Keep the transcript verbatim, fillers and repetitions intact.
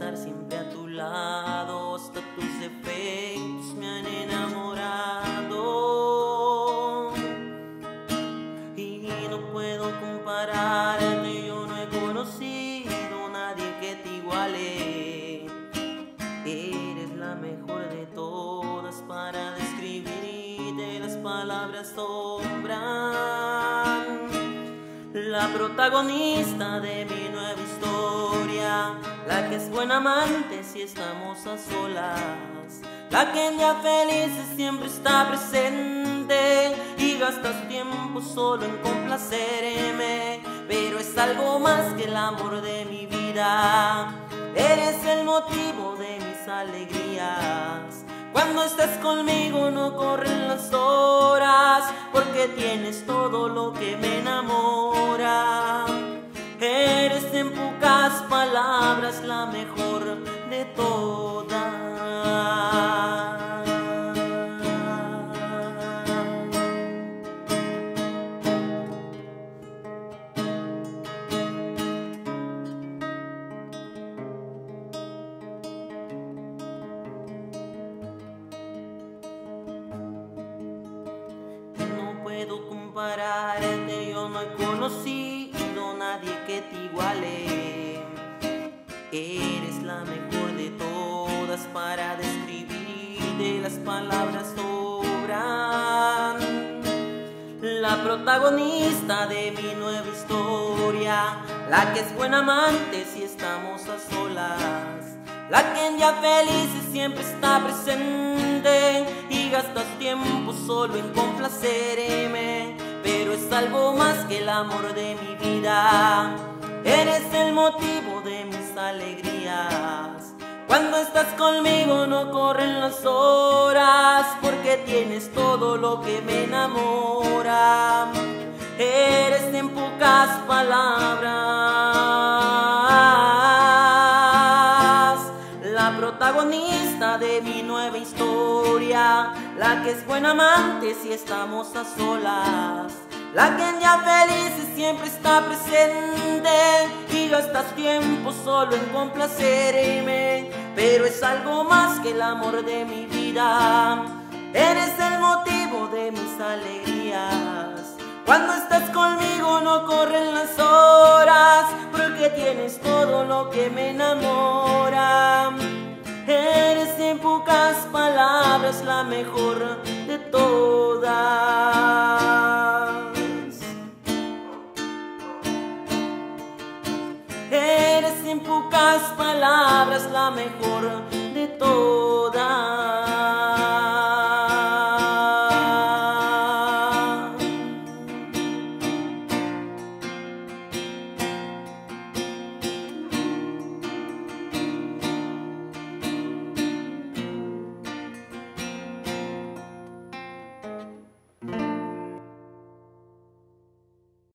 estar siempre a tu lado, hasta tus defectos me han enamorado. Y no puedo compararte, yo no he conocido a nadie que te iguale. Eres la mejor de todas, para describirte las palabras sobran. La protagonista de mi nueva historia, la que es buena amante si estamos a solas, la que en día felices siempre está presente y gastas tiempo solo en complacerme, pero es algo más que el amor de mi vida. Eres el motivo de mis alegrías. Cuando estás conmigo no corren las horas, porque tienes todo lo que me enamora. Eres en pocas palabras la mejor de todas. No puedo compararte, yo no he conocido a nadie que te iguale. Eres la mejor de todas, para describirte las palabras sobran. La protagonista de mi nueva historia, la que es buena amante si estamos a solas, la que en día felices siempre está presente y gastas tiempo solo en complacerme, pero es algo más que el amor de mi vida. Eres el motivo de mis alegrías. Cuando estás conmigo no corren las horas, porque tienes todo lo que me enamora. Eres en pocas palabras la protagonista de mi nueva historia, la que es buena amante si estamos a solas, la que en día felices siempre está presente y gastas tiempo solo en complacerme, pero es algo más que el amor de mi vida. Eres el motivo de mis alegrías. Cuando estás conmigo no corren las horas, porque tienes todo lo que me enamora. Eres en pocas palabras la mejor de todas. Eres en pocas palabras la mejor